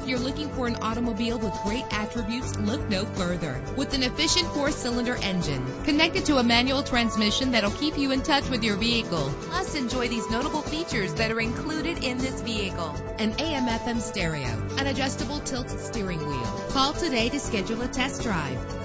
If you're looking for an automobile with great attributes, look no further. With an efficient 4-cylinder engine connected to a manual transmission that'll keep you in touch with your vehicle. Plus, enjoy these notable features that are included in this vehicle: an AM/FM stereo, an adjustable tilt steering wheel. Call today to schedule a test drive.